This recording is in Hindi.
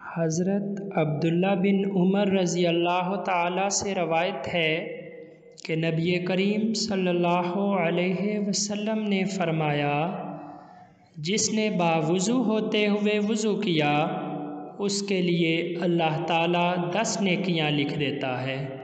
हज़रत अब्दुल्ला बिन उमर रज़ी अल्लाह ताला से रवायत है कि नबी करीम सल्लल्लाहु अलैहि वसल्लम ने फ़रमाया, जिसने बावुज़ू होते हुए वुज़ू किया उसके लिए अल्लाह ताला 10 नेकियां लिख देता है।